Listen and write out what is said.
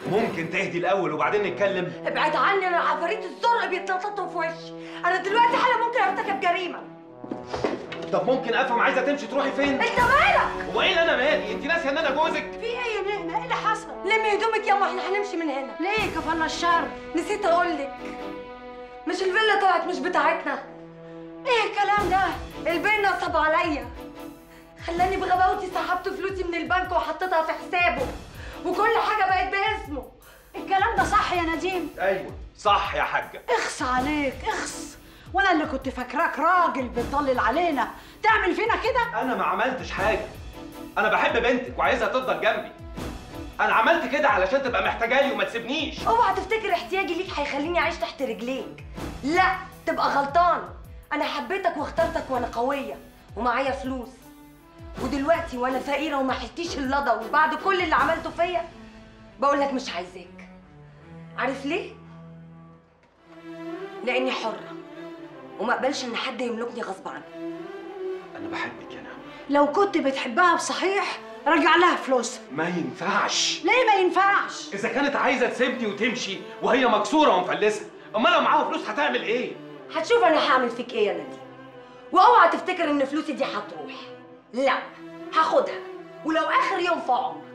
ممكن تهدي الاول وبعدين نتكلم؟ ابعد عني، انا عفاريت الزرق بيتنططوا في وشي. انا دلوقتي حالا ممكن ارتكب جريمه. طب ممكن افهم عايزه تمشي تروحي فين؟ انت مالك؟ هو ايه اللي انا مالي؟ انت ناسيه ان انا جوزك؟ في ايه يا نهمه؟ ايه اللي حصل؟ لمي هدومك ياما، احنا هنمشي من هنا. ليه كفلنا الشر؟ نسيت اقول لك، مش الفيلا طلعت مش بتاعتنا. ايه الكلام ده؟ البين نصب عليا، خلاني بغباوتي سحبت فلوسي من البنك وحطيتها في حسابه، وكل حاجه بقت باسمه. الكلام ده صح يا نديم؟ ايوه صح يا حاجه. اخص عليك اخص، وانا اللي كنت فاكراك راجل بتضلل علينا تعمل فينا كده. انا ما عملتش حاجه، انا بحب بنتك وعايزها تفضل جنبي. انا عملت كده علشان تبقى محتاجالي وما تسيبنيش. اوعى تفتكر احتياجي ليك هيخليني اعيش تحت رجليك، لا تبقى غلطان. انا حبيتك واخترتك وانا قويه ومعايا فلوس، ودلوقتي وانا فقيره وما حلتيش اللضا وبعد كل اللي عملته فيا بقول لك مش عايزاك. عارف ليه؟ لاني حره وما اقبلش ان حد يملكني غصب عني. انا بحبك يا نعمة. لو كنت بتحبها بصحيح رجع لها فلوسها. ما ينفعش. ليه ما ينفعش؟ اذا كانت عايزه تسيبني وتمشي وهي مكسوره ومفلسه، امال لو معاها فلوس هتعمل ايه؟ هتشوف انا هعمل فيك ايه يا نديم. واوعى تفتكر ان فلوسي دي هتروح، لا هاخدها ولو اخر يوم في عمري.